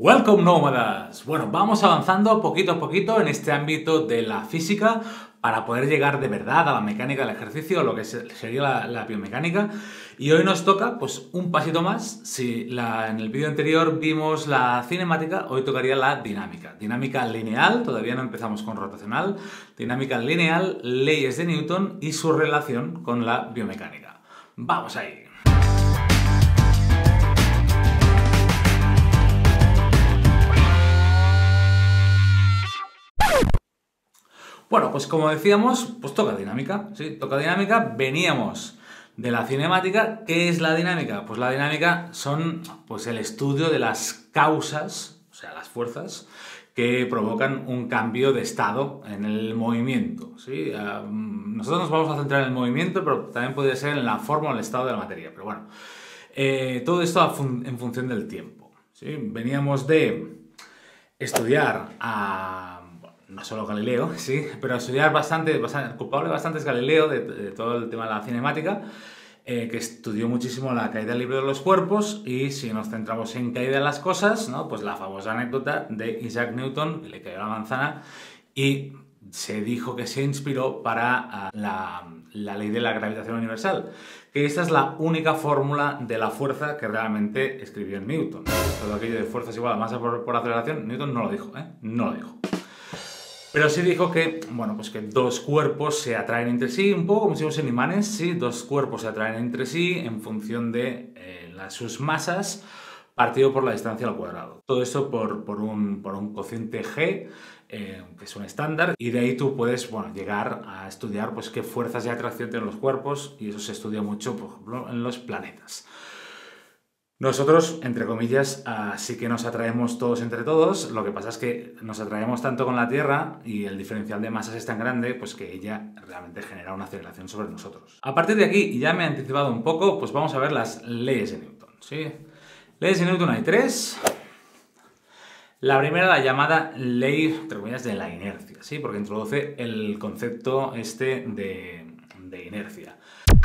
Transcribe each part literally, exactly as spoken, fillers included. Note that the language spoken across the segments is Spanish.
Welcome nómadas. Bueno, vamos avanzando poquito a poquito en este ámbito de la física para poder llegar de verdad a la mecánica del ejercicio, lo que sería la, la biomecánica. Y hoy nos toca pues un pasito más. Si la, en el vídeo anterior vimos la cinemática, hoy tocaría la dinámica. Dinámica lineal, todavía no empezamos con rotacional. Dinámica lineal, leyes de Newton y su relación con la biomecánica. ¡Vamos ahí! Bueno, pues como decíamos, pues toca dinámica, ¿sí? Toca dinámica, veníamos de la cinemática. ¿Qué es la dinámica? Pues la dinámica son pues, el estudio de las causas, o sea, las fuerzas, que provocan un cambio de estado en el movimiento, ¿sí? Nosotros nos vamos a centrar en el movimiento, pero también podría ser en la forma o en el estado de la materia. Pero bueno, eh, todo esto en función del tiempo, ¿sí? Veníamos de estudiar a... no solo Galileo, sí, pero estudiar bastante, bastante culpable bastante es Galileo de, de todo el tema de la cinemática, eh, que estudió muchísimo la caída libre de los cuerpos. Y si nos centramos en caída de las cosas, ¿no? Pues la famosa anécdota de Isaac Newton, que le cayó la manzana y se dijo que se inspiró para uh, la, la ley de la gravitación universal, que esta es la única fórmula de la fuerza que realmente escribió Newton. Todo aquello de fuerza es igual a masa por, por aceleración, Newton no lo dijo, ¿eh? No lo dijo. Pero sí dijo que, bueno, pues que dos cuerpos se atraen entre sí, un poco como si fuesen imanes, sí, dos cuerpos se atraen entre sí en función de eh, las, sus masas partido por la distancia al cuadrado. Todo esto por, por, un, por un cociente G, eh, que es un estándar, y de ahí tú puedes, bueno, llegar a estudiar pues, qué fuerzas de atracción tienen los cuerpos, y eso se estudia mucho, por ejemplo, en los planetas. Nosotros, entre comillas, uh, sí que nos atraemos todos entre todos. Lo que pasa es que nos atraemos tanto con la Tierra y el diferencial de masas es tan grande pues que ella realmente genera una aceleración sobre nosotros. A partir de aquí, y ya me he anticipado un poco, pues vamos a ver las leyes de Newton, ¿sí? Leyes de Newton hay tres. La primera, la llamada ley, entre comillas, de la inercia, ¿sí? Porque introduce el concepto este de, de inercia.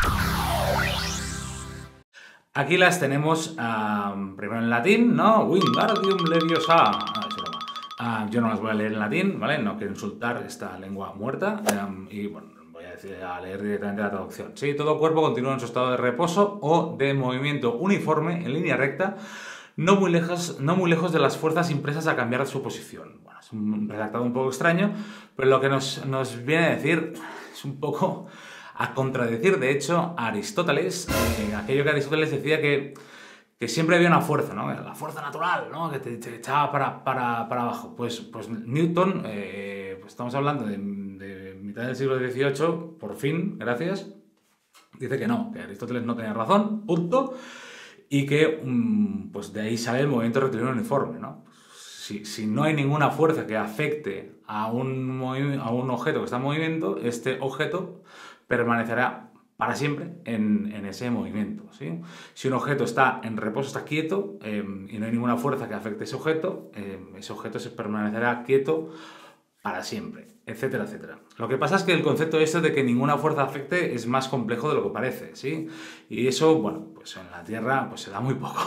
Aquí las tenemos uh, primero en latín, ¿no? Wingardium Leviosa. Ah, es broma. Uh, yo no las voy a leer en latín, ¿vale? No quiero insultar esta lengua muerta. Um, y bueno, voy a, decir, a leer directamente la traducción. Sí, todo cuerpo continúa en su estado de reposo o de movimiento uniforme en línea recta, no muy lejos, no muy lejos de las fuerzas impresas a cambiar su posición. Bueno, es un redactado un poco extraño, pero lo que nos, nos viene a decir es un poco... a contradecir, de hecho, a Aristóteles, eh, aquello que Aristóteles decía que, que siempre había una fuerza, ¿no? La fuerza natural, ¿no? Que te, te echaba para, para, para abajo. Pues, pues Newton, eh, pues estamos hablando de, de mitad del siglo dieciocho, por fin, gracias, dice que no, que Aristóteles no tenía razón, punto, y que um, pues de ahí sale el movimiento rectilíneo uniforme, ¿no? Si, si no hay ninguna fuerza que afecte a un, a un objeto que está en movimiento, este objeto permanecerá para siempre en, en ese movimiento, ¿sí? Si un objeto está en reposo, está quieto, eh, y no hay ninguna fuerza que afecte a ese objeto, eh, ese objeto se permanecerá quieto para siempre, etcétera, etcétera. Lo que pasa es que el concepto este de que ninguna fuerza afecte es más complejo de lo que parece, ¿sí? Y eso, bueno, pues en la Tierra pues se da muy poco.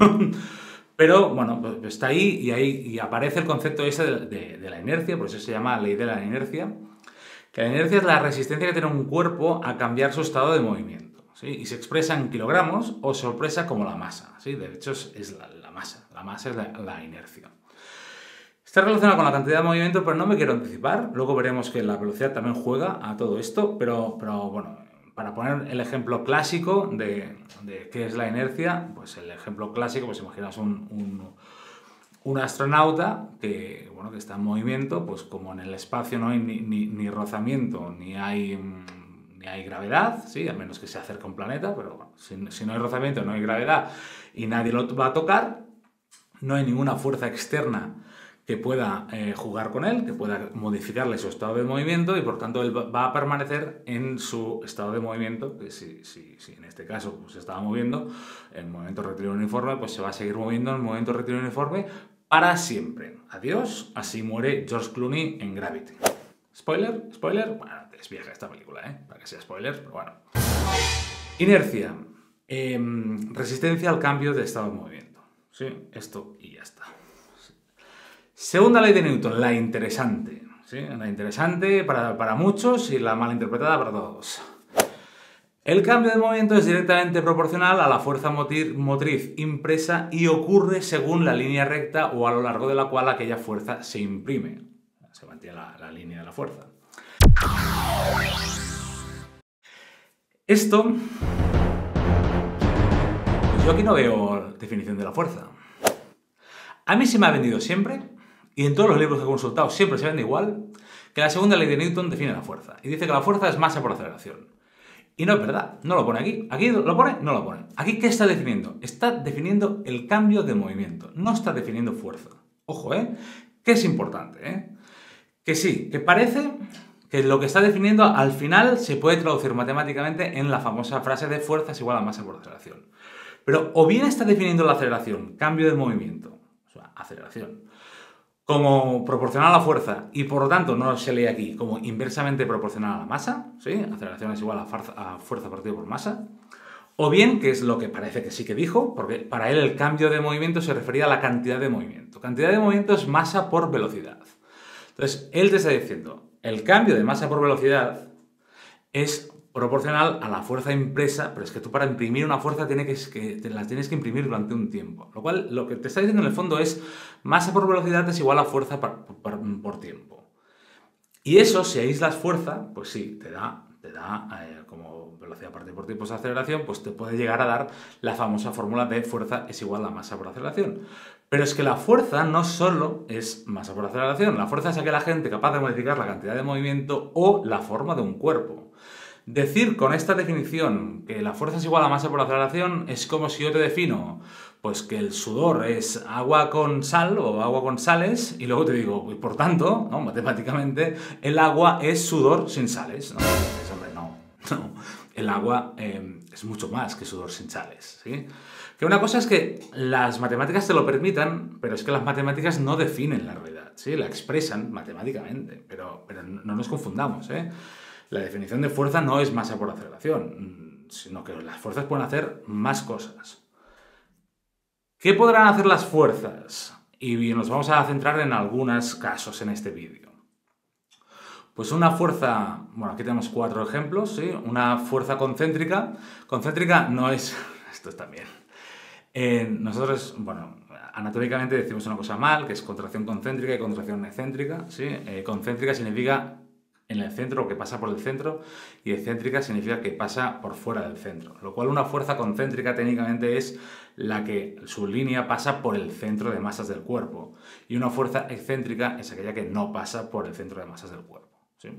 Pero, bueno, pues está ahí y ahí y aparece el concepto ese de, de, de la inercia, por eso se llama ley de la inercia. Que la inercia es la resistencia que tiene un cuerpo a cambiar su estado de movimiento, ¿sí? Y se expresa en kilogramos o se expresa como la masa, ¿sí? De hecho, es la, la masa. La masa es la, la inercia. Está relacionada con la cantidad de movimiento, pero no me quiero anticipar. Luego veremos que la velocidad también juega a todo esto, pero, pero bueno, para poner el ejemplo clásico de, de qué es la inercia, pues el ejemplo clásico, pues imaginas un... un Un astronauta que, bueno, que está en movimiento, pues como en el espacio no hay ni, ni, ni rozamiento, ni hay, ni hay gravedad, ¿sí? A menos que se acerque a un planeta, pero bueno, si, si no hay rozamiento, no hay gravedad y nadie lo va a tocar, no hay ninguna fuerza externa que pueda eh, jugar con él, que pueda modificarle su estado de movimiento y por tanto él va a permanecer en su estado de movimiento, que si, si, si en este caso pues, se estaba moviendo en movimiento rectilíneo uniforme, pues se va a seguir moviendo en movimiento rectilíneo uniforme para siempre. Adiós, así muere George Clooney en Gravity. ¿Spoiler? ¿Spoiler? Bueno, es vieja esta película, ¿eh? Para que sea spoiler, pero bueno. Inercia. Eh, resistencia al cambio de estado de movimiento. ¿Sí? Esto y ya está. Segunda ley de Newton, la interesante. ¿Sí? La interesante para, para muchos y la malinterpretada para todos. El cambio de movimiento es directamente proporcional a la fuerza motriz impresa y ocurre según la línea recta o a lo largo de la cual aquella fuerza se imprime. Se mantiene la, la línea de la fuerza. Esto... Pues yo aquí no veo definición de la fuerza. A mí se me ha vendido siempre, y en todos los libros que he consultado siempre se vende igual, que la segunda ley de Newton define la fuerza. Y dice que la fuerza es masa por aceleración. Y no es verdad, no lo pone aquí. ¿Aquí lo pone? No lo pone. ¿Aquí qué está definiendo? Está definiendo el cambio de movimiento, no está definiendo fuerza. Ojo, ¿eh? Que es importante, ¿eh? Que sí, que parece que lo que está definiendo al final se puede traducir matemáticamente en la famosa frase de fuerza es igual a masa por aceleración. Pero o bien está definiendo la aceleración, cambio de movimiento, o sea, aceleración, como proporcional a la fuerza, y por lo tanto no se lee aquí como inversamente proporcional a la masa, ¿sí? Aceleración es igual a, farza, a fuerza partida por masa. O bien, que es lo que parece que sí que dijo, porque para él el cambio de movimiento se refería a la cantidad de movimiento. Cantidad de movimiento es masa por velocidad. Entonces, él te está diciendo, el cambio de masa por velocidad es proporcional a la fuerza impresa, pero es que tú para imprimir una fuerza tienes que, que, te la tienes que imprimir durante un tiempo. Lo cual, lo que te está diciendo en el fondo es masa por velocidad es igual a fuerza por, por, por tiempo. Y eso, si aíslas fuerza, pues sí, te da, te da eh, como velocidad partida por tiempo es aceleración, pues te puede llegar a dar la famosa fórmula de fuerza es igual a masa por aceleración. Pero es que la fuerza no solo es masa por aceleración, la fuerza es aquel agente capaz de modificar la cantidad de movimiento o la forma de un cuerpo. Decir con esta definición que la fuerza es igual a masa por aceleración es como si yo te defino pues que el sudor es agua con sal o agua con sales y luego te digo, y por tanto, ¿no? Matemáticamente, el agua es sudor sin sales. No, pues, hombre, no, no. El agua eh, es mucho más que sudor sin sales, ¿sí? Que una cosa es que las matemáticas te lo permitan, pero es que las matemáticas no definen la realidad, ¿sí? La expresan matemáticamente, pero, pero no nos confundamos, ¿eh? La definición de fuerza no es masa por aceleración, sino que las fuerzas pueden hacer más cosas. ¿Qué podrán hacer las fuerzas? Y nos vamos a centrar en algunos casos en este vídeo. Pues una fuerza, bueno, aquí tenemos cuatro ejemplos, ¿sí? Una fuerza concéntrica. Concéntrica no es, esto está bien. Eh, nosotros, bueno, anatómicamente decimos una cosa mal, que es contracción concéntrica y contracción excéntrica, ¿sí? Eh, concéntrica significa en el centro, o que pasa por el centro, y excéntrica significa que pasa por fuera del centro. Lo cual una fuerza concéntrica técnicamente es la que su línea pasa por el centro de masas del cuerpo. Y una fuerza excéntrica es aquella que no pasa por el centro de masas del cuerpo, ¿sí?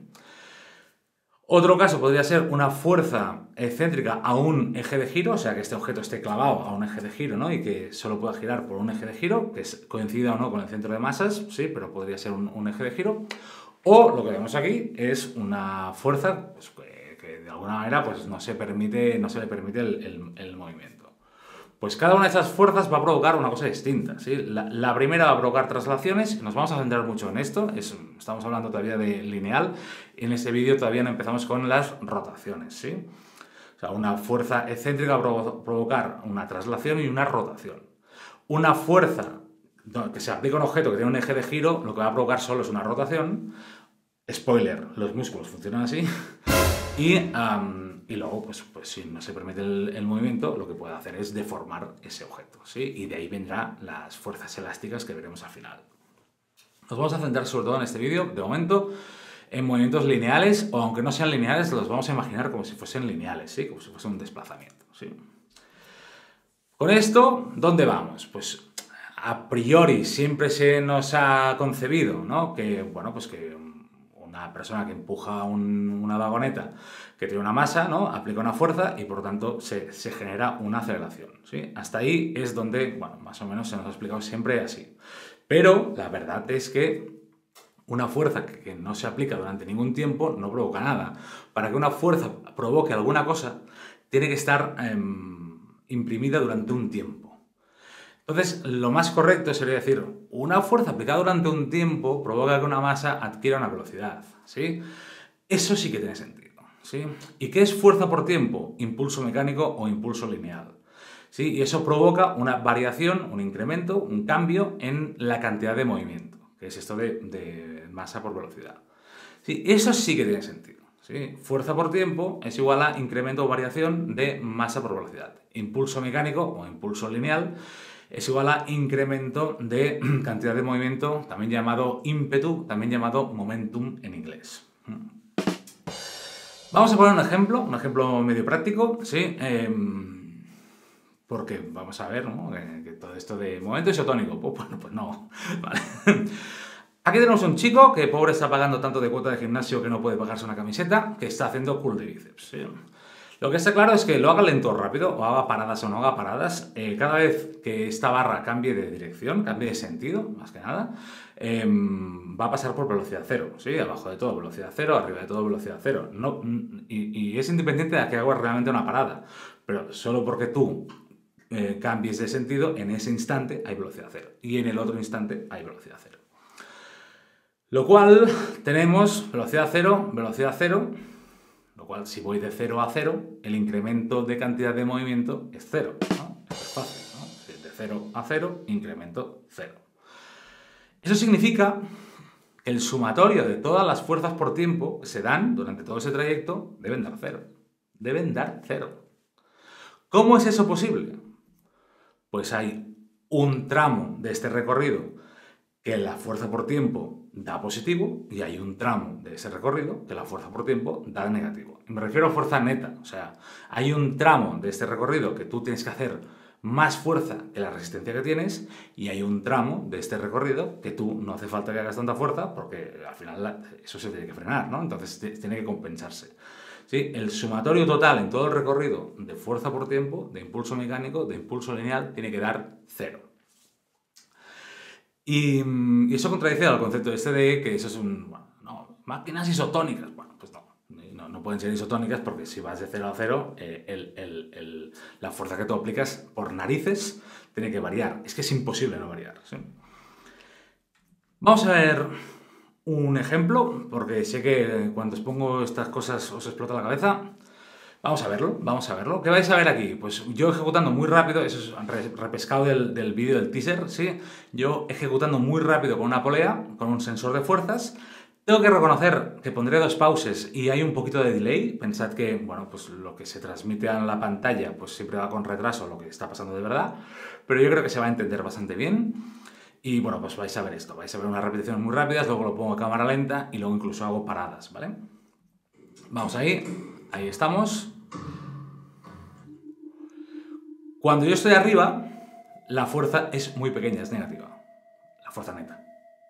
Otro caso podría ser una fuerza excéntrica a un eje de giro, o sea que este objeto esté clavado a un eje de giro, ¿no? Y que solo pueda girar por un eje de giro, que coincida o no con el centro de masas, sí, pero podría ser un, un eje de giro. O lo que vemos aquí es una fuerza pues, que, que de alguna manera pues, no, se permite, no se le permite el, el, el movimiento. Pues cada una de esas fuerzas va a provocar una cosa distinta, ¿sí? La, la primera va a provocar traslaciones, nos vamos a centrar mucho en esto, es, estamos hablando todavía de lineal, y en este vídeo todavía no empezamos con las rotaciones, ¿sí? O sea, una fuerza excéntrica va a provocar una traslación y una rotación. Una fuerza que se aplica a un objeto que tiene un eje de giro, lo que va a provocar solo es una rotación. Spoiler, los músculos funcionan así. Y, um, y luego, pues, pues si no se permite el, el movimiento, lo que puede hacer es deformar ese objeto, ¿sí? Y de ahí vendrán las fuerzas elásticas que veremos al final. Nos vamos a centrar sobre todo en este vídeo, de momento, en movimientos lineales, o aunque no sean lineales, los vamos a imaginar como si fuesen lineales, ¿sí? Como si fuese un desplazamiento, ¿sí? Con esto, ¿dónde vamos? Pues a priori siempre se nos ha concebido, ¿no? Que, bueno, pues que una persona que empuja un, una vagoneta que tiene una masa, ¿no? Aplica una fuerza y por lo tanto se, se genera una aceleración, ¿sí? Hasta ahí es donde, bueno, más o menos se nos ha explicado siempre así. Pero la verdad es que una fuerza que, que no se aplica durante ningún tiempo no provoca nada. Para que una fuerza provoque alguna cosa, tiene que estar eh, imprimida durante un tiempo. Entonces, lo más correcto sería decir, una fuerza aplicada durante un tiempo provoca que una masa adquiera una velocidad, ¿sí? Eso sí que tiene sentido, ¿sí? ¿Y qué es fuerza por tiempo? Impulso mecánico o impulso lineal, ¿sí? Y eso provoca una variación, un incremento, un cambio en la cantidad de movimiento. que es esto de, de masa por velocidad. Sí, eso sí que tiene sentido. ¿Sí? Fuerza por tiempo es igual a incremento o variación de masa por velocidad. Impulso mecánico o impulso lineal es igual a incremento de cantidad de movimiento, también llamado ímpetu, también llamado momentum en inglés. Vamos a poner un ejemplo, un ejemplo medio práctico, ¿sí? Eh, porque vamos a ver, ¿no? que, que todo esto de momento isotónico, pues bueno, pues no. Vale. Aquí tenemos un chico que pobre está pagando tanto de cuota de gimnasio que no puede pagarse una camiseta, que está haciendo curl de bíceps. ¿Sí? Lo que está claro es que lo haga lento o rápido, o haga paradas o no haga paradas, eh, cada vez que esta barra cambie de dirección, cambie de sentido, más que nada, eh, va a pasar por velocidad cero, ¿sí? Abajo de todo velocidad cero, arriba de todo velocidad cero. No, y, y es independiente de que haga realmente una parada, pero solo porque tú eh, cambies de sentido, en ese instante hay velocidad cero, y en el otro instante hay velocidad cero. Lo cual tenemos velocidad cero, velocidad cero, lo cual si voy de cero a cero, el incremento de cantidad de movimiento es cero, ¿no? Esto es fácil, ¿no? De cero a cero, incremento cero. Eso significa que el sumatorio de todas las fuerzas por tiempo que se dan durante todo ese trayecto deben dar cero. Deben dar cero. ¿Cómo es eso posible? Pues hay un tramo de este recorrido que la fuerza por tiempo da positivo y hay un tramo de ese recorrido que la fuerza por tiempo da negativo. Y me refiero a fuerza neta, o sea, hay un tramo de este recorrido que tú tienes que hacer más fuerza que la resistencia que tienes y hay un tramo de este recorrido que tú no hace falta que hagas tanta fuerza porque al final eso se tiene que frenar, ¿no? Entonces tiene que compensarse. ¿Sí? El sumatorio total en todo el recorrido de fuerza por tiempo, de impulso mecánico, de impulso lineal, tiene que dar cero. Y, y eso contradice al concepto este de que eso es un... Bueno, no, máquinas isotónicas. Bueno, pues no, no, no pueden ser isotónicas porque si vas de cero a cero, eh, el, el, el, la fuerza que tú aplicas por narices tiene que variar. Es que es imposible no variar, ¿sí? Vamos a ver un ejemplo, porque sé que cuando os pongo estas cosas os explota la cabeza. Vamos a verlo, vamos a verlo. ¿Qué vais a ver aquí? Pues yo ejecutando muy rápido, eso es repescado del, del vídeo del teaser, ¿sí? Yo ejecutando muy rápido con una polea, con un sensor de fuerzas. Tengo que reconocer que pondré dos pauses y hay un poquito de delay. Pensad que, bueno, pues lo que se transmite en la pantalla pues siempre va con retraso lo que está pasando de verdad, pero yo creo que se va a entender bastante bien. Y bueno, pues vais a ver esto, vais a ver unas repeticiones muy rápidas, luego lo pongo a cámara lenta y luego incluso hago paradas, ¿vale? Vamos ahí, ahí estamos. Cuando yo estoy arriba, la fuerza es muy pequeña, es negativa, la fuerza neta.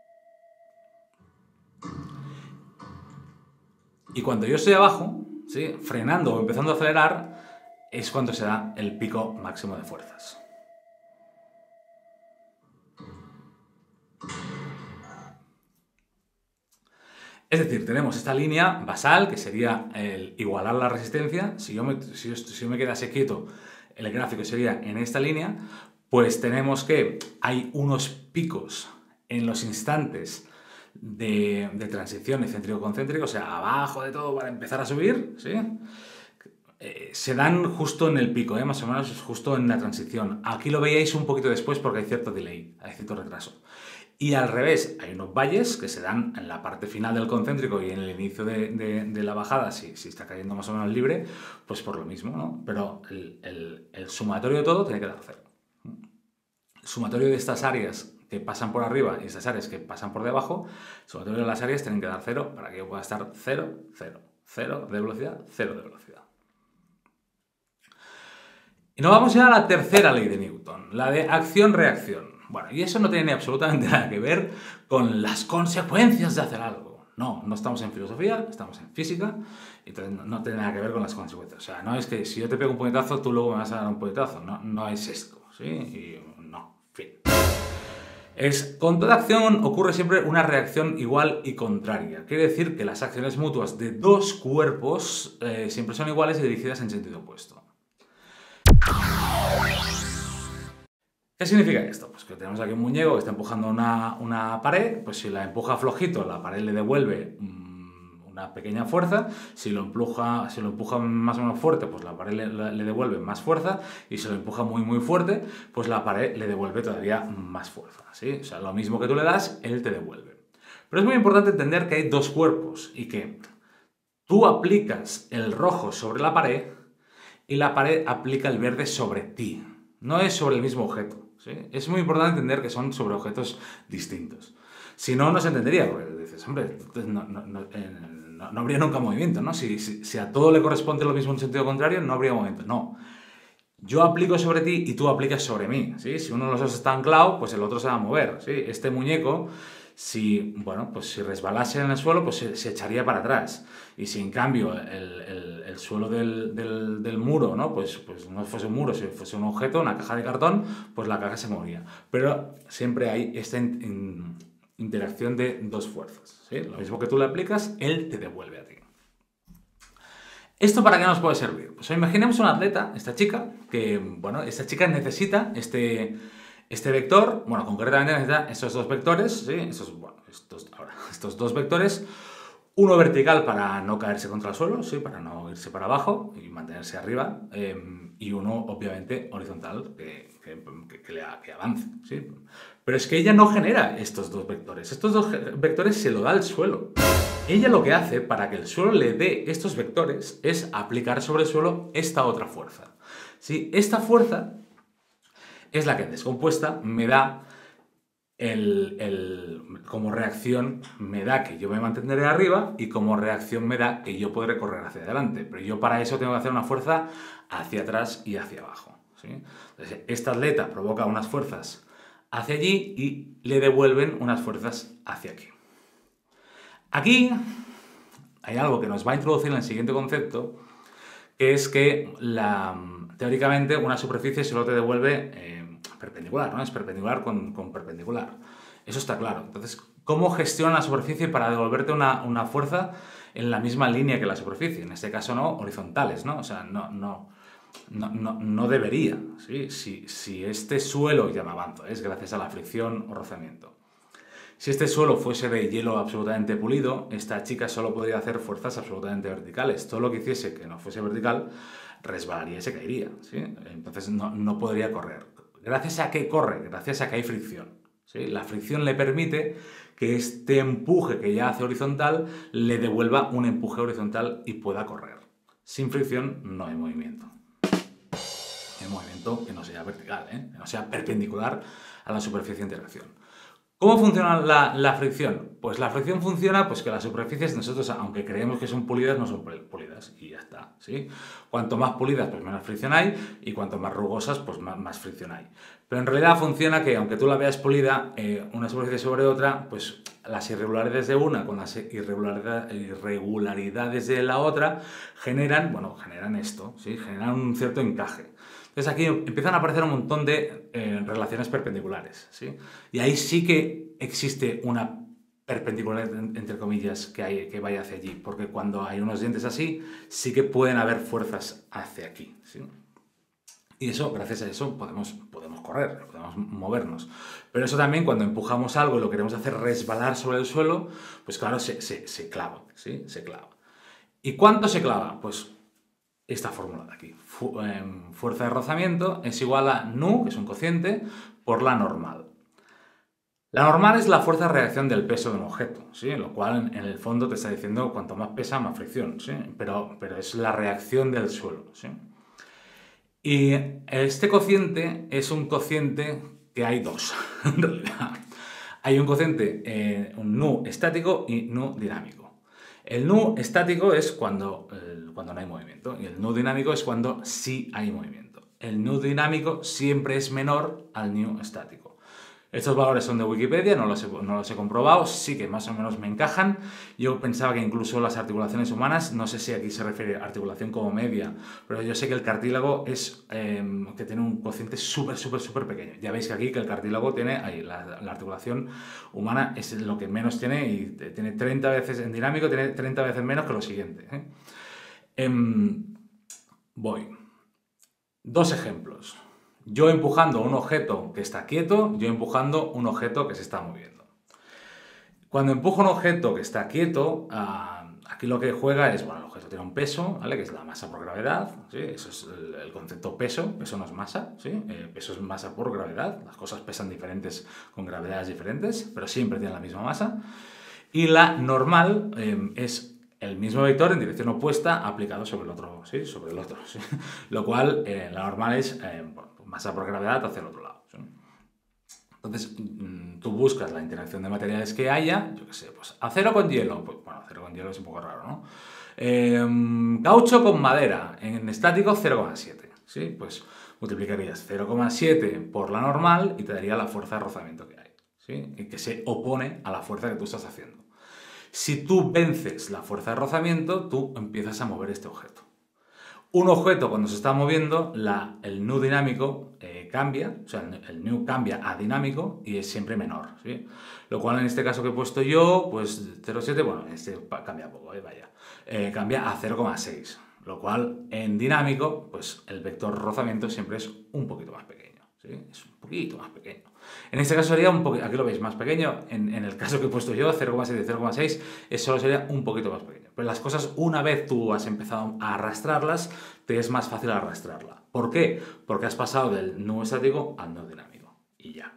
Y cuando yo estoy abajo, ¿sí? Frenando o empezando a acelerar, es cuando se da el pico máximo de fuerzas. Es decir, tenemos esta línea basal, que sería el igualar la resistencia. Si yo me, si yo, si yo me quedase quieto, el gráfico sería en esta línea. Pues tenemos que hay unos picos en los instantes de, de transición céntrico-concéntrico, o sea, abajo de todo para empezar a subir, ¿sí? Eh, se dan justo en el pico, ¿eh? Más o menos justo en la transición. Aquí lo veíais un poquito después porque hay cierto delay, hay cierto retraso. Y al revés, hay unos valles que se dan en la parte final del concéntrico y en el inicio de, de, de la bajada, si, si está cayendo más o menos libre, pues por lo mismo, ¿no? Pero el, el, el sumatorio de todo tiene que dar cero. El sumatorio de estas áreas que pasan por arriba y estas áreas que pasan por debajo, el sumatorio de las áreas tienen que dar cero para que yo pueda estar cero, cero, cero de velocidad, cero de velocidad. Y nos vamos ya a la tercera ley de Newton, la de acción-reacción. Bueno, y eso no tiene absolutamente nada que ver con las consecuencias de hacer algo. No, no estamos en filosofía, estamos en física, y entonces no tiene nada que ver con las consecuencias. O sea, no es que si yo te pego un puñetazo, tú luego me vas a dar un puñetazo. No, no es esto, ¿sí? Y no, en fin. Es, con toda acción ocurre siempre una reacción igual y contraria. Quiere decir que las acciones mutuas de dos cuerpos eh, siempre son iguales y dirigidas en sentido opuesto. ¿Qué significa esto? Pues que tenemos aquí un muñeco que está empujando una, una pared, pues si la empuja flojito, la pared le devuelve mmm, una una pequeña fuerza. Si lo empuja, si lo empuja más o menos fuerte, pues la pared le, le devuelve más fuerza, y si lo empuja muy muy fuerte, pues la pared le devuelve todavía más fuerza, ¿sí? O sea, lo mismo que tú le das, él te devuelve. Pero es muy importante entender que hay dos cuerpos y que tú aplicas el rojo sobre la pared y la pared aplica el verde sobre ti. No es sobre el mismo objeto, ¿sí? Es muy importante entender que son sobre objetos distintos. Si no, no se entendería, porque dices, hombre, no, no, no, eh, no, no habría nunca movimiento, ¿no? Si, si, si a todo le corresponde lo mismo en sentido contrario, no habría movimiento. No. Yo aplico sobre ti y tú aplicas sobre mí, ¿sí? Si uno de los dos está anclado, pues el otro se va a mover, ¿sí? Este muñeco, si, bueno, pues si resbalase en el suelo, pues se, se echaría para atrás. Y si en cambio el, el, el suelo del, del, del muro, ¿no? Pues, pues no fuese un muro, si fuese un objeto, una caja de cartón, pues la caja se movería. Pero siempre hay esta in, in, interacción de dos fuerzas, ¿sí? Lo mismo que tú le aplicas, él te devuelve a ti. ¿Esto para qué nos puede servir? Pues imaginemos una atleta, esta chica, que, bueno, esta chica necesita este, este vector, bueno, concretamente necesita estos dos vectores, ¿sí? Estos, bueno, estos, ahora, estos dos vectores, uno vertical para no caerse contra el suelo, ¿sí? Para no irse para abajo y mantenerse arriba, eh, y uno, obviamente, horizontal, que, que, que, que, le, que avance, ¿sí? Pero es que ella no genera estos dos vectores, estos dos vectores se lo da al suelo. Ella lo que hace para que el suelo le dé estos vectores es aplicar sobre el suelo esta otra fuerza, ¿sí? Esta fuerza es la que descompuesta me da, el, el, como reacción me da que yo me mantendré arriba, y como reacción me da que yo podré correr hacia adelante. Pero yo para eso tengo que hacer una fuerza hacia atrás y hacia abajo, ¿sí? Entonces, esta atleta provoca unas fuerzas hacia allí y le devuelven unas fuerzas hacia aquí. Aquí hay algo que nos va a introducir en el siguiente concepto, que es que la, teóricamente una superficie solo te devuelve eh, perpendicular, ¿no? Es perpendicular con, con perpendicular. Eso está claro. Entonces, ¿cómo gestiona la superficie para devolverte una, una fuerza en la misma línea que la superficie? En este caso no, horizontales, ¿no? O sea, no, no, no, no, no debería, ¿sí? Si, si este suelo, ya me avanzo, es gracias a la fricción o rozamiento. Si este suelo fuese de hielo absolutamente pulido, esta chica solo podría hacer fuerzas absolutamente verticales. Todo lo que hiciese que no fuese vertical, resbalaría y se caería, ¿sí? Entonces no, no podría correr. ¿Gracias a qué corre? Gracias a que hay fricción, ¿sí? La fricción le permite que este empuje que ya hace horizontal le devuelva un empuje horizontal y pueda correr. Sin fricción no hay movimiento. Hay movimiento que no sea vertical, ¿eh? Que no sea perpendicular a la superficie de interacción. ¿Cómo funciona la, la fricción? Pues la fricción funciona pues que las superficies nosotros, aunque creemos que son pulidas, no son pulidas y ya está, ¿sí? Cuanto más pulidas, pues menos fricción hay, y cuanto más rugosas, pues más, más fricción hay. Pero en realidad funciona que, aunque tú la veas pulida, eh, una superficie sobre otra, pues las irregularidades de una con las irregularidad, irregularidades de la otra generan, bueno, generan esto, ¿sí? Generan un cierto encaje. Entonces aquí empiezan a aparecer un montón de eh, relaciones perpendiculares, ¿sí? Y ahí sí que existe una perpendicular, entre comillas, que, hay, que vaya hacia allí, porque cuando hay unos dientes así, sí que pueden haber fuerzas hacia aquí, ¿sí? Y eso, gracias a eso, podemos, podemos correr, podemos movernos. Pero eso también, cuando empujamos algo y lo queremos hacer resbalar sobre el suelo, pues claro, se, se, se clava, ¿sí? Se clava. ¿Y cuánto se clava? Pues esta fórmula de aquí. Fu eh, fuerza de rozamiento es igual a nu, que es un cociente, por la normal. La normal es la fuerza de reacción del peso de un objeto, ¿sí? Lo cual en, en el fondo te está diciendo cuanto más pesa, más fricción, ¿sí? Pero, pero es la reacción del suelo, ¿sí? Y este cociente es un cociente que hay dos, en realidad. Hay un cociente, eh, un nu estático y nu dinámico. El nu estático es cuando, eh, cuando no hay movimiento, y el nu dinámico es cuando sí hay movimiento. El nu dinámico siempre es menor al nu estático. Estos valores son de Wikipedia, no los, he, no los he comprobado, sí que más o menos me encajan. Yo pensaba que incluso las articulaciones humanas, no sé si aquí se refiere a articulación como media, pero yo sé que el cartílago es eh, que tiene un cociente súper, súper, súper pequeño. Ya veis que aquí que el cartílago tiene, ahí, la, la articulación humana es lo que menos tiene, y tiene treinta veces, en dinámico tiene treinta veces menos que lo siguiente, ¿eh? Eh, voy. Dos ejemplos. Yo empujando un objeto que está quieto, yo empujando un objeto que se está moviendo. Cuando empujo un objeto que está quieto, aquí lo que juega es, bueno, el objeto tiene un peso, ¿vale? Que es la masa por gravedad, ¿sí? Eso es el, el concepto peso, peso no es masa, ¿sí? Eh, peso es masa por gravedad, las cosas pesan diferentes con gravedades diferentes, pero siempre tienen la misma masa. Y la normal eh, es el mismo vector en dirección opuesta aplicado sobre el otro, ¿sí? Sobre el otro, ¿sí? Lo cual, eh, la normal es eh, masa por gravedad hacia el otro lado, ¿sí? Entonces, tú buscas la interacción de materiales que haya, yo qué sé, pues acero con hielo, pues bueno, acero con hielo es un poco raro, ¿no? Eh, caucho con madera, en estático cero coma siete, ¿sí? Pues multiplicarías cero coma siete por la normal y te daría la fuerza de rozamiento que hay, ¿sí? Y que se opone a la fuerza que tú estás haciendo. Si tú vences la fuerza de rozamiento, tú empiezas a mover este objeto. Un objeto cuando se está moviendo, la, el nu dinámico eh, cambia, o sea, el, el nu cambia a dinámico y es siempre menor, ¿sí? Lo cual en este caso que he puesto yo, pues cero coma siete, bueno, este cambia poco, eh, vaya, eh, cambia a cero coma seis, lo cual en dinámico, pues el vector rozamiento siempre es un poquito más pequeño, ¿sí? Es un poquito más pequeño. En este caso sería un poquito, aquí lo veis, más pequeño, en, en el caso que he puesto yo, cero coma siete y cero coma seis, es solo sería un poquito más pequeño. Pero las cosas, una vez tú has empezado a arrastrarlas, te es más fácil arrastrarla. ¿Por qué? Porque has pasado del nu estático al nu dinámico. Y ya.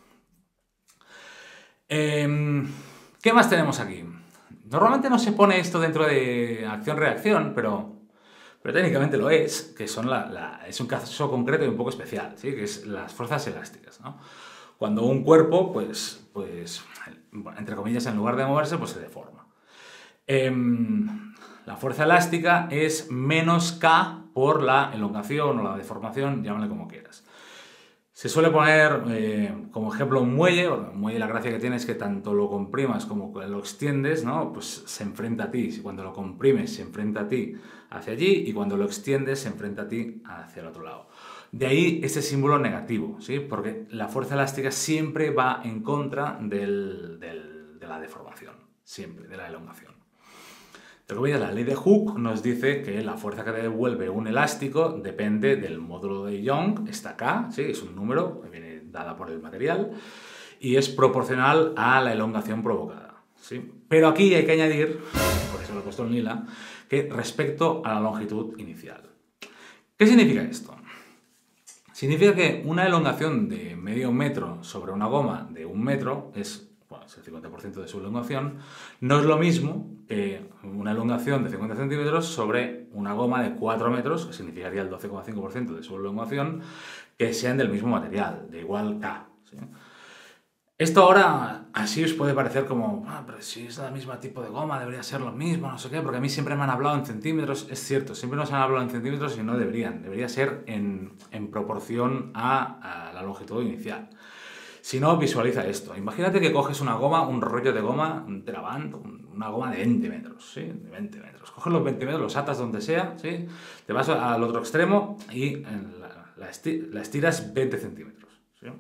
Eh, ¿Qué más tenemos aquí? Normalmente no se pone esto dentro de acción-reacción, pero... pero técnicamente lo es, que son la, la, es un caso concreto y un poco especial, ¿sí? Que es las fuerzas elásticas, ¿no? Cuando un cuerpo, pues, pues, entre comillas, en lugar de moverse, pues se deforma. Eh, la fuerza elástica es menos K por la elongación o la deformación, llámale como quieras. Se suele poner eh, como ejemplo un muelle. Bueno, un muelle, la gracia que tiene es que tanto lo comprimas como lo extiendes, ¿no? Pues se enfrenta a ti. Cuando lo comprimes se enfrenta a ti hacia allí y cuando lo extiendes se enfrenta a ti hacia el otro lado. De ahí ese símbolo negativo, ¿sí? Porque la fuerza elástica siempre va en contra del, del, de la deformación, siempre, de la elongación. Entre comillas, la ley de Hooke nos dice que la fuerza que devuelve un elástico depende del módulo de Young, está acá, ¿sí? Es un número que viene dada por el material, y es proporcional a la elongación provocada, ¿sí? Pero aquí hay que añadir, por eso lo he puesto en lila, que respecto a la longitud inicial. ¿Qué significa esto? Significa que una elongación de medio metro sobre una goma de un metro es, bueno, es el cincuenta por ciento de su elongación, no es lo mismo que una elongación de cincuenta centímetros sobre una goma de cuatro metros, que significaría el doce coma cinco por ciento de su elongación, que sean del mismo material, de igual K, ¿sí? Esto ahora así os puede parecer como, ah, pero si es el mismo tipo de goma, debería ser lo mismo, no sé qué, porque a mí siempre me han hablado en centímetros. Es cierto, siempre nos han hablado en centímetros y no deberían. Debería ser en, en proporción a, a la longitud inicial. Si no, visualiza esto. Imagínate que coges una goma, un rollo de goma, un Teraband, una goma de veinte metros, ¿sí? De veinte metros. Coges los veinte metros, los atas donde sea, ¿sí? Te vas al otro extremo y la, la, esti la estiras veinte centímetros, ¿sí?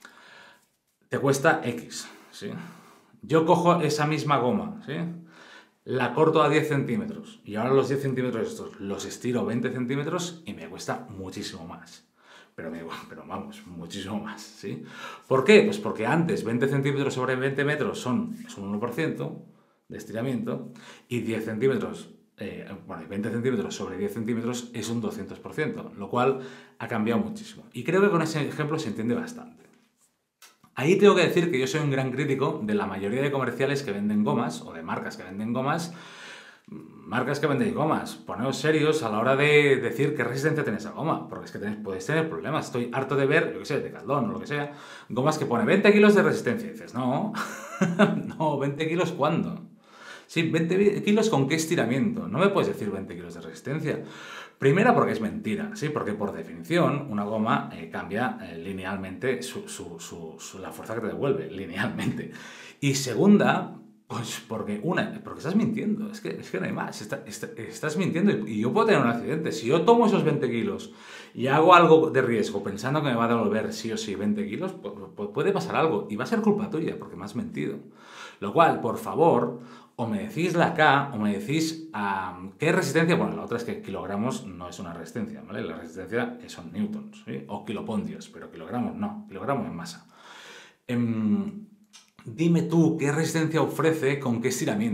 Te cuesta X, ¿sí? Yo cojo esa misma goma, ¿sí? La corto a diez centímetros y ahora los diez centímetros estos los estiro veinte centímetros y me cuesta muchísimo más. Pero, me, pero vamos, muchísimo más, ¿sí? ¿Por qué? Pues porque antes veinte centímetros sobre veinte metros son, es un uno por ciento de estiramiento y diez centímetros, eh, bueno, veinte centímetros sobre diez centímetros es un doscientos por ciento, lo cual ha cambiado muchísimo. Y creo que con ese ejemplo se entiende bastante. Ahí tengo que decir que yo soy un gran crítico de la mayoría de comerciales que venden gomas, o de marcas que venden gomas, marcas que venden gomas. Poneos serios a la hora de decir qué resistencia tiene esa goma, porque es que tenéis, podéis tener problemas. Estoy harto de ver, yo qué sé, de Decathlon o lo que sea, gomas que pone veinte kilos de resistencia. Y dices, no, no, ¿veinte kilos cuándo? Sí, veinte kilos con qué estiramiento. No me puedes decir veinte kilos de resistencia. Primera, porque es mentira, ¿sí? Porque por definición una goma eh, cambia eh, linealmente su, su, su, su, la fuerza que te devuelve, linealmente. Y segunda, pues porque una, porque estás mintiendo, es que, es que no hay más, está, está, estás mintiendo y, y yo puedo tener un accidente. Si yo tomo esos veinte kilos y hago algo de riesgo pensando que me va a devolver sí o sí veinte kilos, pues, pues puede pasar algo y va a ser culpa tuya porque me has mentido. Lo cual, por favor, o me decís la K, o me decís um, qué resistencia. Bueno, la otra es que kilogramos no es una resistencia, ¿vale? La resistencia son newtons, ¿sí? O kilopondios, pero kilogramos no, kilogramos en masa. Um, dime tú qué resistencia ofrece con qué estiramiento.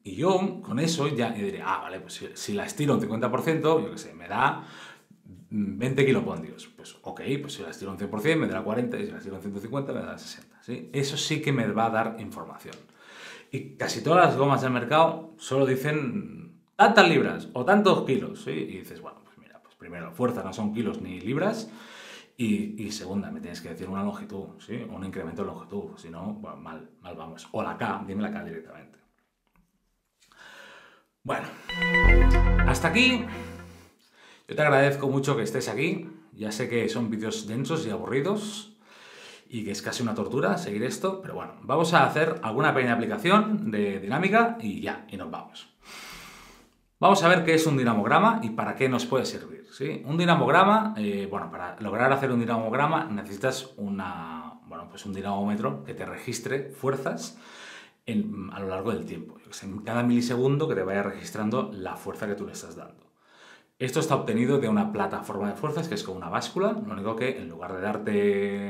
Y yo con eso ya yo diré, ah, vale, pues si, si la estiro un cincuenta por ciento, yo qué sé, me da veinte kilopondios. Pues ok, pues si la estiro un cien por ciento me dará cuarenta y si la estiro un ciento cincuenta me dará sesenta. ¿Sí? Eso sí que me va a dar información. Y casi todas las gomas del mercado solo dicen tantas libras o tantos kilos. ¿Sí? Y dices, bueno, pues mira, pues primero, fuerza no son kilos ni libras. Y, y segunda, me tienes que decir una longitud, ¿sí? Un incremento de longitud. Si no, bueno, mal, mal vamos. O la K, dime la K directamente. Bueno, hasta aquí. Yo te agradezco mucho que estés aquí. Ya sé que son vídeos densos y aburridos y que es casi una tortura seguir esto, pero bueno, vamos a hacer alguna pequeña aplicación de dinámica y ya, y nos vamos. Vamos a ver qué es un dinamograma y para qué nos puede servir, ¿sí? Un dinamograma, eh, bueno, para lograr hacer un dinamograma necesitas una, bueno, pues un dinamómetro que te registre fuerzas en, a lo largo del tiempo. En cada milisegundo que te vaya registrando la fuerza que tú le estás dando. Esto está obtenido de una plataforma de fuerzas que es como una báscula, lo único que en lugar de darte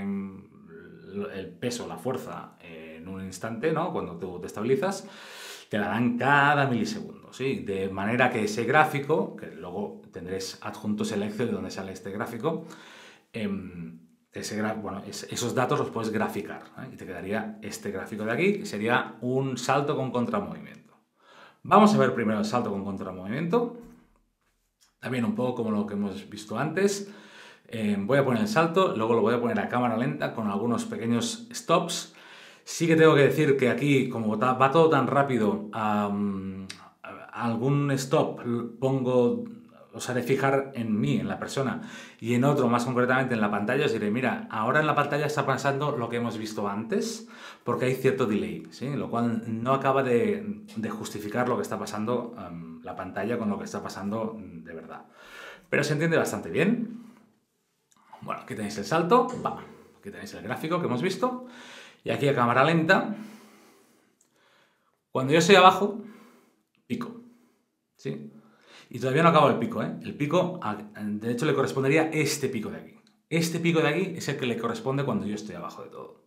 el peso, la fuerza en un instante, ¿no? Cuando tú te estabilizas, te la dan cada milisegundo, ¿sí? De manera que ese gráfico, que luego tendréis adjuntos el Excel de donde sale este gráfico, eh, ese gra bueno, es, esos datos los puedes graficar, ¿eh? Y te quedaría este gráfico de aquí, que sería un salto con contramovimiento. Vamos a ver primero el salto con contramovimiento. También un poco como lo que hemos visto antes. Eh, voy a poner el salto, luego lo voy a poner a cámara lenta con algunos pequeños stops. Sí que tengo que decir que aquí, como va todo tan rápido, um, algún stop pongo, os haré fijar en mí, en la persona, y en otro, más concretamente en la pantalla, os diré, mira, ahora en la pantalla está pasando lo que hemos visto antes, porque hay cierto delay, ¿sí? Lo cual no acaba de, de justificar lo que está pasando um, la pantalla con lo que está pasando de verdad. Pero se entiende bastante bien. Bueno, aquí tenéis el salto, va, aquí tenéis el gráfico que hemos visto, y aquí a cámara lenta, cuando yo estoy abajo, pico, ¿sí? Y todavía no acabo el pico, ¿eh? El pico, de hecho, le correspondería este pico de aquí. Este pico de aquí es el que le corresponde cuando yo estoy abajo de todo.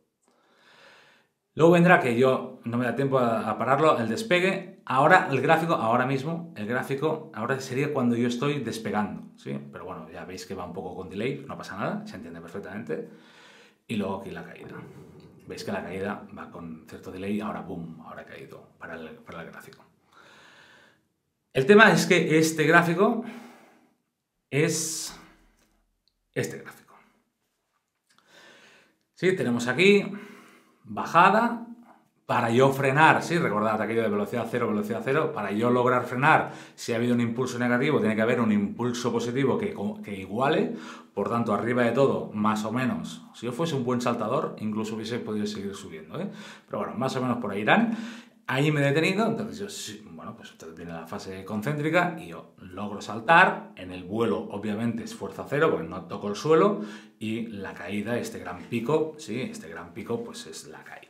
Luego vendrá que yo no me da tiempo a, a pararlo, el despegue. Ahora el gráfico, ahora mismo, el gráfico, ahora sería cuando yo estoy despegando, ¿sí? Pero bueno, ya veis que va un poco con delay, no pasa nada, se entiende perfectamente. Y luego aquí la caída. Veis que la caída va con cierto delay, ahora boom, ahora ha caído para el, para el gráfico. El tema es que este gráfico es este gráfico. Sí, tenemos aquí bajada, para yo frenar, sí, recordad aquello de velocidad cero, velocidad cero, para yo lograr frenar, si ha habido un impulso negativo, tiene que haber un impulso positivo que, que iguale, por tanto, arriba de todo, más o menos, si yo fuese un buen saltador, incluso hubiese podido seguir subiendo, ¿eh? Pero bueno, más o menos por ahí irán. Ahí me he detenido, entonces yo, bueno, pues entonces viene la fase concéntrica y yo logro saltar, en el vuelo obviamente es fuerza cero porque no toco el suelo y la caída, este gran pico, sí, este gran pico pues es la caída.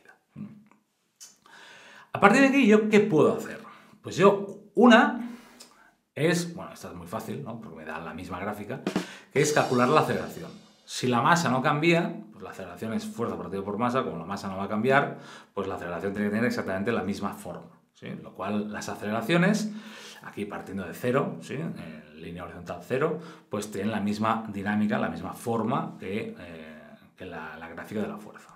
A partir de aquí, ¿yo qué puedo hacer? Pues yo, una es, bueno, esta es muy fácil, ¿no? Porque me da la misma gráfica, que es calcular la aceleración. Si la masa no cambia, pues la aceleración es fuerza partido por masa, como la masa no va a cambiar, pues la aceleración tiene que tener exactamente la misma forma, ¿sí? Lo cual las aceleraciones, aquí partiendo de cero, ¿sí? En línea horizontal cero, pues tienen la misma dinámica, la misma forma que, eh, que la, la gráfica de la fuerza.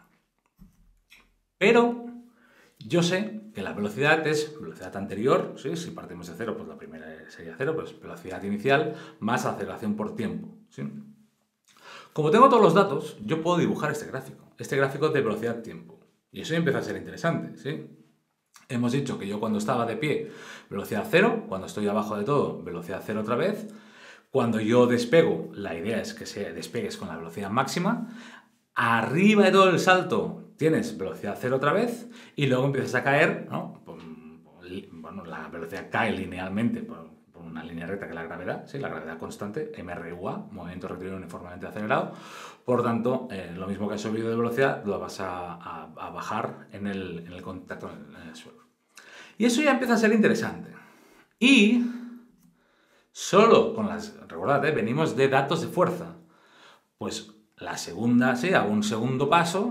Pero yo sé que la velocidad es velocidad anterior, ¿sí? Si partimos de cero, pues la primera sería cero, pues velocidad inicial más aceleración por tiempo, ¿sí? Como tengo todos los datos, yo puedo dibujar este gráfico, este gráfico de velocidad-tiempo. Y eso ya empieza a ser interesante, ¿sí? Hemos dicho que yo cuando estaba de pie, velocidad cero, cuando estoy abajo de todo, velocidad cero otra vez. Cuando yo despego, la idea es que se despegues con la velocidad máxima. Arriba de todo el salto tienes velocidad cero otra vez y luego empiezas a caer, ¿no? Bueno, la velocidad cae linealmente por, por una línea recta que es la gravedad, ¿sí? La gravedad constante, M R U A, movimiento rectilíneo uniformemente acelerado. Por tanto, eh, lo mismo que has subido de velocidad, lo vas a, a, a bajar en el, en el contacto en el, en el suelo. Y eso ya empieza a ser interesante. Y solo con las, recordad, ¿eh? Venimos de datos de fuerza. Pues la segunda, sí, hago un segundo paso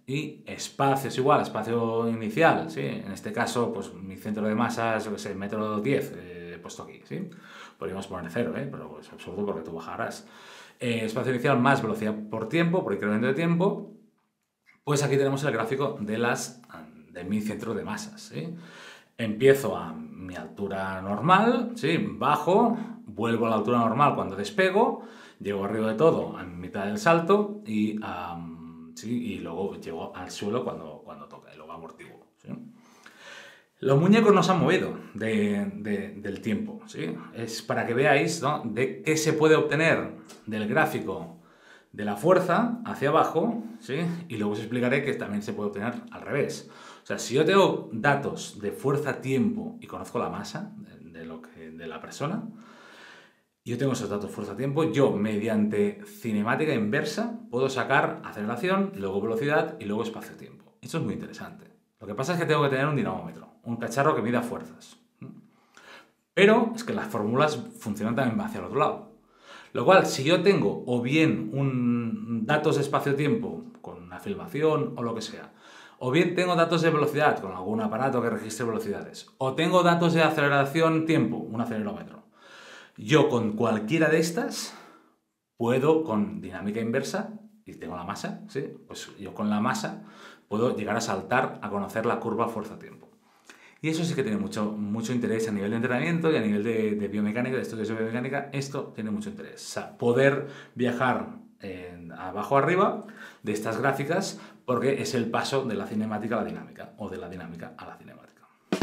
y espacio es igual, espacio inicial, ¿sí? En este caso, pues mi centro de masa es, yo qué sé, metro diez, eh, he puesto aquí, ¿sí? Podríamos poner cero, ¿eh? Pero es absurdo porque tú bajarás. Eh, espacio inicial más velocidad por tiempo, por incremento de tiempo. Pues aquí tenemos el gráfico de, las, de mi centro de masas, ¿sí? Empiezo a mi altura normal, ¿sí? Bajo, vuelvo a la altura normal cuando despego, llego arriba de todo a mitad del salto y, um, ¿sí? Y luego llego al suelo cuando, cuando toca y luego amortiguo, ¿sí? Los muñecos no se han movido de, de, del tiempo, ¿sí? Es para que veáis, ¿no?, de qué se puede obtener del gráfico de la fuerza hacia abajo, ¿sí? Y luego os explicaré que también se puede obtener al revés. O sea, si yo tengo datos de fuerza-tiempo y conozco la masa de, de, lo que, de la persona, yo tengo esos datos fuerza-tiempo, yo mediante cinemática inversa puedo sacar aceleración, luego velocidad y luego espacio-tiempo. Esto es muy interesante. Lo que pasa es que tengo que tener un dinamómetro, un cacharro que mida fuerzas. Pero es que las fórmulas funcionan también hacia el otro lado. Lo cual, si yo tengo o bien un, datos de espacio-tiempo con una filmación o lo que sea, o bien tengo datos de velocidad con algún aparato que registre velocidades, o tengo datos de aceleración-tiempo, un acelerómetro, yo con cualquiera de estas puedo, con dinámica inversa, y tengo la masa, ¿sí? Pues yo con la masa puedo llegar a saltar a conocer la curva fuerza-tiempo. Y eso sí que tiene mucho, mucho interés a nivel de entrenamiento y a nivel de, de biomecánica, de estudios de biomecánica. Esto tiene mucho interés. O sea, poder viajar en, abajo arriba de estas gráficas, porque es el paso de la cinemática a la dinámica, o de la dinámica a la cinemática.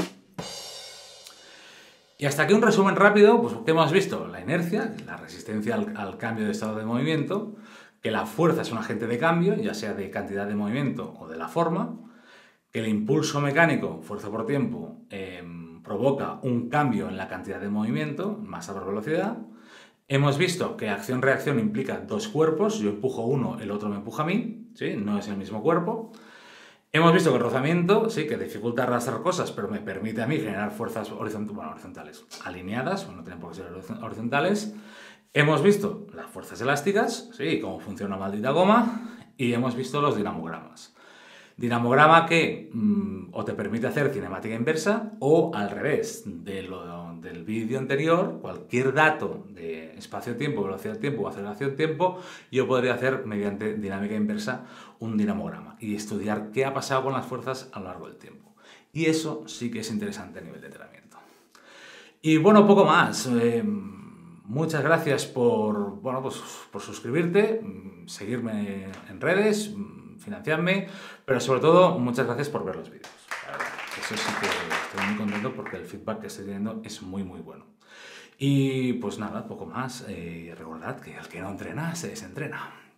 Y hasta aquí un resumen rápido, pues ¿qué hemos visto? La inercia, la resistencia al, al cambio de estado de movimiento, que la fuerza es un agente de cambio, ya sea de cantidad de movimiento o de la forma, que el impulso mecánico, fuerza por tiempo, eh, provoca un cambio en la cantidad de movimiento, masa por velocidad. Hemos visto que acción-reacción implica dos cuerpos, yo empujo uno, el otro me empuja a mí, ¿sí? No es el mismo cuerpo. Hemos visto que el rozamiento, sí, que dificulta arrastrar cosas, pero me permite a mí generar fuerzas horizontales, bueno, horizontales alineadas, no tienen por qué ser horizontales. Hemos visto las fuerzas elásticas, sí, cómo funciona una maldita goma, y hemos visto los dinamogramas. Dinamograma que mmm, o te permite hacer cinemática inversa o al revés de lo, del vídeo anterior, cualquier dato de espacio-tiempo, velocidad-tiempo o aceleración-tiempo, yo podría hacer mediante dinámica inversa un dinamograma y estudiar qué ha pasado con las fuerzas a lo largo del tiempo. Y eso sí que es interesante a nivel de entrenamiento. Y bueno, poco más. Eh, muchas gracias por, bueno, pues, por suscribirte, seguirme en redes, financiarme, pero sobre todo muchas gracias por ver los vídeos. La verdad, eso sí que estoy muy contento porque el feedback que estoy teniendo es muy muy bueno. Y pues nada, poco más. Eh, recordad que el que no entrena se desentrena.